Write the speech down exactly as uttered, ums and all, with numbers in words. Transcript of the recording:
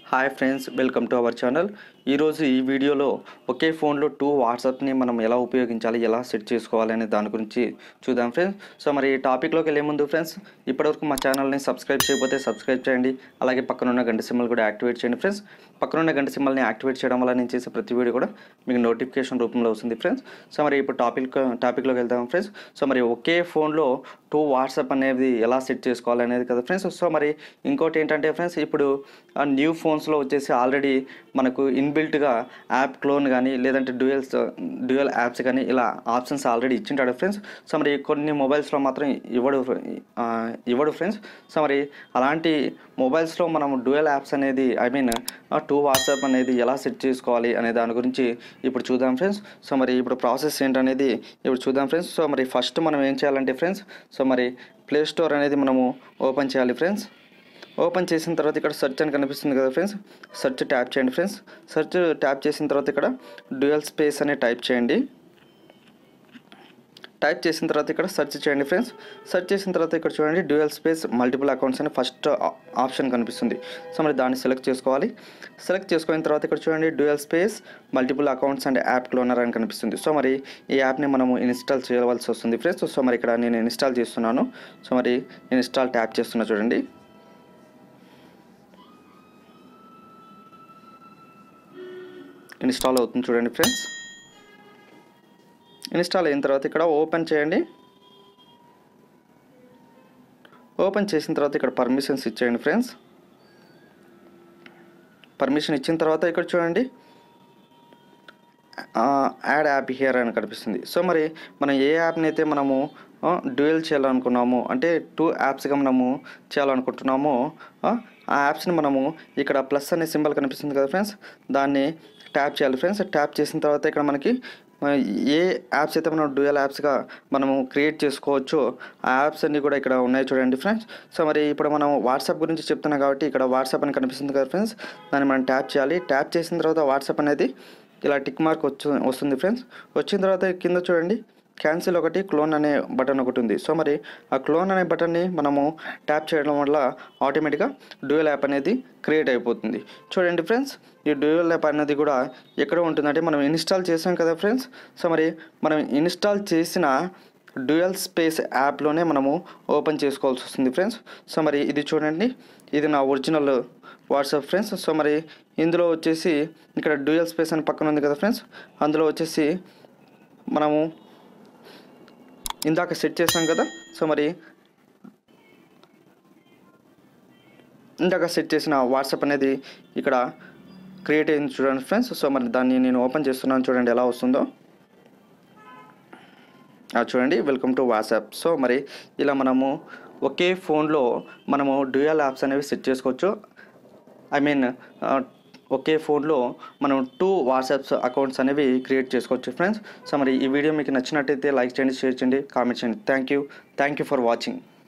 Hi friends, welcome to our channel. ఈరోజు ఈ వీడియోలో ఒకే ఫోన్లో టూ వాట్సాప్ని మనం ఎలా ఉపయోగించాలి, ఎలా సెట్ చేసుకోవాలి అనే దాని గురించి చూద్దాం ఫ్రెండ్స్. సో మరి ఈ టాపిక్లోకి వెళ్ళే ముందు ఫ్రెండ్స్, ఇప్పటివరకు మా ఛానల్ని సబ్స్క్రైబ్ చేయకపోతే సబ్స్క్రైబ్ చేయండి. అలాగే పక్కనున్న గంట సింబల్ కూడా యాక్టివేట్ చేయండి ఫ్రెండ్స్. పక్కనున్న గంట సింబల్ని యాక్టివేట్ చేయడం వల్ల నేను చేసే ప్రతి వీడియో కూడా మీకు నోటిఫికేషన్ రూపంలో వస్తుంది ఫ్రెండ్స్. సో మరి ఇప్పుడు టాపిక్ టాపిక్లోకి వెళ్దాం ఫ్రెండ్స్. సో మరి ఒకే ఫోన్లో టూ వాట్సాప్ అనేది ఎలా సెట్ చేసుకోవాలి అనేది కదా ఫ్రెండ్స్. సో మరి ఇంకోటి ఏంటంటే ఫ్రెండ్స్, ఇప్పుడు న్యూ ఫోన్స్లో వచ్చేసి ఆల్రెడీ మనకు ఇన్బిల్ట్గా యాప్ క్లోన్ కానీ లేదంటే డ్యూయల్స్ డ్యూయల్ యాప్స్ కానీ ఇలా ఆప్షన్స్ ఆల్రెడీ ఇచ్చింటాడు ఫ్రెండ్స్. సో మరి కొన్ని మొబైల్స్లో మాత్రం ఇవ్వడు ఇవ్వడు ఫ్రెండ్స్. సో మరి అలాంటి మొబైల్స్లో మనం డ్యూయల్ యాప్స్ అనేది ఐ మీన్ టూ వాట్సాప్ అనేది ఎలా సెట్ చేసుకోవాలి అనే దాని గురించి ఇప్పుడు చూద్దాం ఫ్రెండ్స్. సో మరి ఇప్పుడు ప్రాసెస్ ఏంటనేది ఇప్పుడు చూద్దాం ఫ్రెండ్స్. సో మరి ఫస్ట్ మనం ఏం చేయాలంటే ఫ్రెండ్స్, సో మరి ప్లే స్టోర్ అనేది మనము ఓపెన్ చేయాలి ఫ్రెండ్స్. ఓపెన్ చేసిన తర్వాత ఇక్కడ సెర్చ్ అని కనిపిస్తుంది కదా ఫ్రెండ్స్, సెర్చ్ ట్యాప్ చేయండి ఫ్రెండ్స్. సెర్చ్ ట్యాప్ చేసిన తర్వాత ఇక్కడ డ్యూయల్ స్పేస్ అని టైప్ చేయండి. టైప్ చేసిన తర్వాత ఇక్కడ సెర్చ్ చేయండి ఫ్రెండ్స్. సెర్చ్ చేసిన తర్వాత ఇక్కడ చూడండి డ్యూయల్ స్పేస్ మల్టిపుల్ అకౌంట్స్ అని ఫస్ట్ ఆప్షన్ కనిపిస్తుంది. సో మరి దాన్ని సెలెక్ట్ చేసుకోవాలి. సెలెక్ట్ చేసుకున్న తర్వాత ఇక్కడ చూడండి dual space multiple accounts and app cloner అని కనిపిస్తుంది. సో మరి ఈ యాప్ని మనము ఇన్స్టాల్ చేయవలసి వస్తుంది ఫ్రెండ్స్. సో మరి ఇక్కడ నేను ఇన్స్టాల్ చేస్తున్నాను. సో మరి ఇన్స్టాల్ ట్యాప్ చేస్తున్నా చూడండి. ఇన్స్టాల్ అవుతుంది చూడండి ఫ్రెండ్స్. ఇన్స్టాల్ అయిన తర్వాత ఇక్కడ ఓపెన్ చేయండి. ఓపెన్ చేసిన తర్వాత ఇక్కడ పర్మిషన్స్ ఇచ్చేయండి ఫ్రెండ్స్. పర్మిషన్ ఇచ్చిన తర్వాత ఇక్కడ చూడండి యాడ్ యాప్ హియర్ అని కనిపిస్తుంది. సో మరి మనం ఏ యాప్ని అయితే మనము డ్యూయల్ చేయాలనుకున్నాము, అంటే టూ యాప్స్గా మనము చేయాలనుకుంటున్నామో ఆ యాప్స్ని మనము ఇక్కడ ప్లస్ అనే సింబల్ కనిపిస్తుంది కదా ఫ్రెండ్స్, దాన్ని ట్యాప్ చేయాలి ఫ్రెండ్స్. ట్యాప్ చేసిన తర్వాత ఇక్కడ మనకి ఏ యాప్స్ అయితే మనం డ్యూయల్ యాప్స్గా మనము క్రియేట్ చేసుకోవచ్చు ఆ యాప్స్ అన్నీ కూడా ఇక్కడ ఉన్నాయి చూడండి ఫ్రెండ్స్. సో మరి ఇప్పుడు మనం వాట్సాప్ గురించి చెప్తున్నాం కాబట్టి ఇక్కడ వాట్సాప్ అని కనిపిస్తుంది కదా ఫ్రెండ్స్, దాన్ని మనం ట్యాప్ చేయాలి. ట్యాప్ చేసిన తర్వాత వాట్సాప్ అనేది ఇలా టిక్ మార్క్ వచ్చి వస్తుంది ఫ్రెండ్స్. వచ్చిన తర్వాత కింద చూడండి క్యాన్సిల్ ఒకటి, క్లోన్ అనే బటన్ ఒకటి ఉంది. సో మరి ఆ క్లోన్ అనే బటన్ని మనము ట్యాప్ చేయడం వల్ల ఆటోమేటిక్గా డ్యూయల్ యాప్ అనేది క్రియేట్ అయిపోతుంది చూడండి ఫ్రెండ్స్. ఈ డ్యూయల్ యాప్ అనేది కూడా ఎక్కడ ఉంటుందంటే మనం ఇన్స్టాల్ చేసాం కదా ఫ్రెండ్స్. సో మరి మనం ఇన్స్టాల్ చేసిన డ్యూయల్ స్పేస్ యాప్లోనే మనము ఓపెన్ చేసుకోవాల్సి వస్తుంది ఫ్రెండ్స్. సో మరి ఇది చూడండి, ఇది నా ఒరిజినల్ వాట్సాప్ ఫ్రెండ్స్. సో మరి ఇందులో వచ్చేసి ఇక్కడ డ్యూయల్ స్పేస్ అని పక్కన ఉంది కదా ఫ్రెండ్స్, అందులో వచ్చేసి మనము ఇందాక సెట్ చేసాం కదా. సో మరి ఇందాక సెట్ చేసిన వాట్సాప్ అనేది ఇక్కడ క్రియేట్ అయింది చూడండి ఫ్రెండ్స్. సో మరి దాన్ని నేను ఓపెన్ చేస్తున్నాను చూడండి ఎలా వస్తుందో. చూడండి వెల్కమ్ టు వాట్సాప్. సో మరి ఇలా మనము ఒకే ఫోన్లో మనము డ్యూయల్ యాప్స్ అనేవి సెట్ చేసుకోవచ్చు. ఐ మీన్ ఒకే ఫోన్లో మనం టూ వాట్సాప్స్ అకౌంట్స్ అనేవి క్రియేట్ చేసుకోవచ్చు ఫ్రెండ్స్. సో మరి ఈ వీడియో మీకు నచ్చినట్టయితే లైక్ చేయండి, షేర్ చేయండి, కామెంట్ చేయండి. Thank you thank you for watching.